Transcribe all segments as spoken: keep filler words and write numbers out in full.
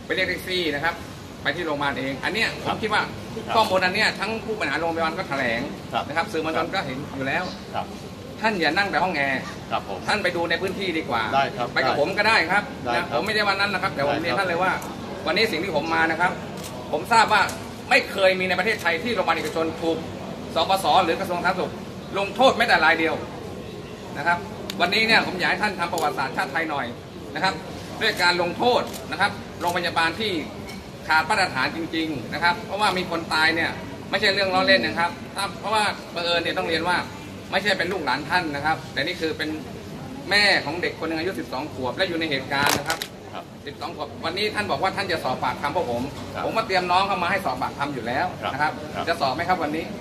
ไปเรียกแท็กซี่นะครับไปที่โรงพยาบาลเองอันเนี้ยผมคิดว่าข้อมูลอันเนี้ยทั้งผู้บริหารโรงพยาบาลก็แถลงนะครับสื่อมวลชนก็เห็นอยู่แล้วท่านอย่านั่งแต่ห้องแอร์ท่านไปดูในพื้นที่ดีกว่าไปกับผมก็ได้ครับนะผมไม่ได้วันนั้นนะครับแต่ผมเรียนท่านเลยว่าวันนี้สิ่งที่ผมมานะครับผมทราบว่าไม่เคยมีในประเทศไทยที่โรงพยาบาลเอกชนถูกสปสหรือกระทรวงสาธารณสุขลงโทษแม้แต่รายเดียวนะครับวันนี้เนี่ยผมอยากให้ท่านทำประวัติศาสตร์ชาติไทยหน่อยนะครับด้วยการลงโทษนะครับโรงพยาบาลที่ขาดมาตรฐานจริงๆนะครับเพราะว่ามีคนตายเนี่ยไม่ใช่เรื่องล้อเล่นนะครับเพราะว่าบังเอิญเนี่ยต้องเรียนว่าไม่ใช่เป็นลูกหลานท่านนะครับแต่นี่คือเป็นแม่ของเด็กคนหนึ่งอายุสิบสองขวบและอยู่ในเหตุการณ์นะครับสิบสองขวบวันนี้ท่านบอกว่าท่านจะสอบปากคำพวกผมผมมาเตรียมน้องเข้ามาให้สอบปากคำอยู่แล้วนะครับจะสอบไหมครับวันนี้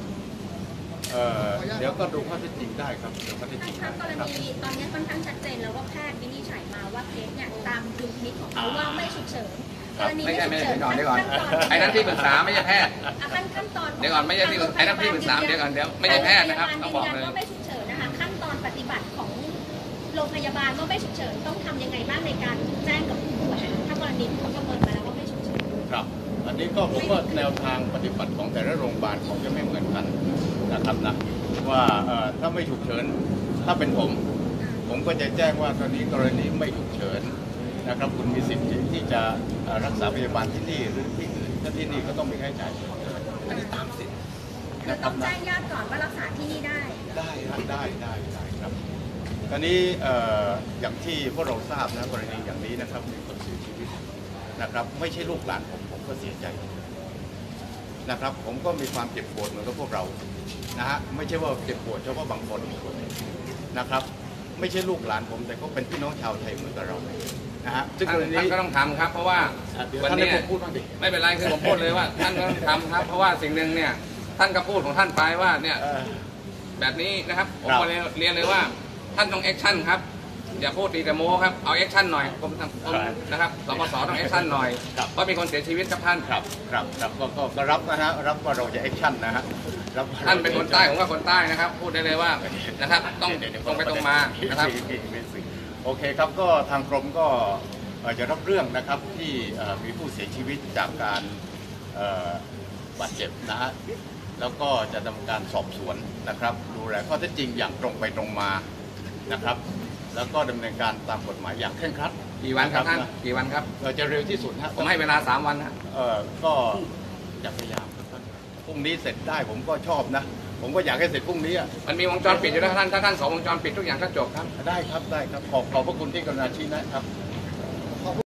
เดี๋ยวก็ดูข้อเท็จจริงได้ครับดูข้อเท็จจริงครับกรณีตอนนี้ค่อนข้างชัดเจนแล้วว่าแพทย์วินิจฉัยมาว่าเคสเนี่ยตามดุลพินิจของเขาว่าไม่ฉุกเฉินกรณีไม่ฉุกเฉินขั้นตอนไอ้นั้นที่ปรึกษาไม่ใช่แพทย์ขั้นขั้นตอนเดี๋ยวก่อนไม่ใช่ที่ไอ้นั้นที่ปรึกษาเดี๋ยวก่อนเดี๋ยวไม่ใช่แพทย์นะครับต้องบอกเลยว่าไม่ฉุกเฉินนะคะขั้นตอนปฏิบัติของโรงพยาบาลว่าไม่ฉุกเฉินต้องทำยังไงบ้างในการแจ้งกับผู้ป่วยถ้ากรณีเขาประเมินมาแล้วว่าไม่ฉุกเฉินครับอันนี้ก็ผมว่าแนวทางปฏิบัติของแต่ละโรงพยาบาลเขาจะไม่เหมือนกันนะครับนะว่าถ้าไม่ฉุกเฉินถ้าเป็นผมผมก็จะแจ้งว่าตอนนี้กรณีไม่ฉุกเฉินนะครับคุณมีสิทธิ์ที่จะรักษาพยาบาลที่นี่หรือที่อื่นถ้าที่นี่ก็ต้องมีค่าใช้จ่ายอันนี้ตามสิทธิ์คือต้องแจ้งญาติก่อนว่ารักษาที่นี่ได้ได้ได้ได้ได้ครับตอนนี้อย่างที่พวกเราทราบนะกรณีอย่างนี้นะครับมีคนเสียชีวิตนะครับไม่ใช่ลูกหลานผมผมก็เสียใจนะครับผมก็มีความเจ็บปวดเหมือนกับพวกเรานะฮะไม่ใช่ว่าเจ็บปวดเฉพาะบางคนนะครับไม่ใช่ลูกหลานผมแต่ก็เป็นพี่น้องชาวไทยเหมือนกับเรานะฮะซึ่งท่านก็ต้องทำครับเพราะว่าวันนี้ไม่เป็นไรคือผมพูดเลยว่าท่านก็ต้องทำครับเพราะว่าสิ่งหนึ่งเนี่ยท่านก็พูดของท่านไปว่าเนี่ยแบบนี้นะครับผมก็เรียนเลยว่าท่านต้องแอคชั่นครับอย่าพูดตีแต่โม้ครับเอาแอคชั่นหน่อยผมนะครับสปสต้องแอคชั่นหน่อยเพราะมีคนเสียชีวิตครับท่านครับครับครับก็รับนะฮะรับว่าเราจะแอคชั่นนะฮะท่านเป็นคนใต้ผมก็คนใต้นะครับพูดได้เลยว่านะครับต้องตรงไปตรงมานะครับโอเคครับก็ทางกรมก็จะรับเรื่องนะครับที่มีผู้เสียชีวิตจากการบาดเจ็บนะฮะแล้วก็จะดำเนินการสอบสวนนะครับดูแลข้อเท็จจริงอย่างตรงไปตรงมานะครับแล้วก็ดำเนินการตามกฎหมายอย่างเคร่งครัดกี่วันครับท่านกี่วันครับเราจะเร็วที่สุดฮะผมให้เวลาสามวันนะเออก็จะพยายามครับพรุ่งนี้เสร็จได้ผมก็ชอบนะผมก็อยากให้เสร็จพรุ่งนี้มันมีวงจรปิดอยู่แล้วท่านถ้าท่านสองวงจรปิดทุกอย่างก็จบครับได้ครับได้ครับขอบขอบพระคุณที่กรุณาชี้นะครับ